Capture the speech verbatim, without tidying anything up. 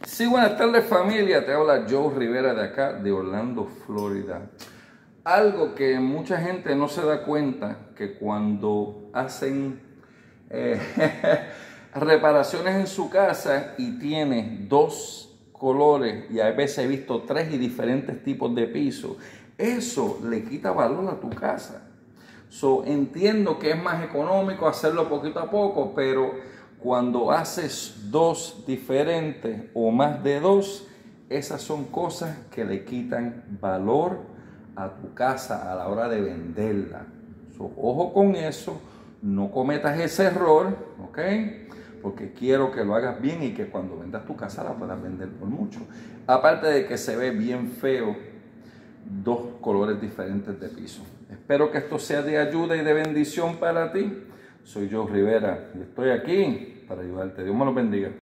Sí, buenas tardes familia, te habla Joe Rivera de acá, de Orlando, Florida. Algo que mucha gente no se da cuenta, que cuando hacen eh, reparaciones en su casa y tiene dos colores, y a veces he visto tres y diferentes tipos de piso, eso le quita valor a tu casa. So, entiendo que es más económico hacerlo poquito a poco, pero cuando haces dos diferentes o más de dos, esas son cosas que le quitan valor a tu casa a la hora de venderla. So, ojo con eso, no cometas ese error, ¿ok? Porque quiero que lo hagas bien y que cuando vendas tu casa la puedas vender por mucho. Aparte de que se ve bien feo dos colores diferentes de piso. Espero que esto sea de ayuda y de bendición para ti. Soy Joe Rivera y estoy aquí para ayudarte. Dios me lo bendiga.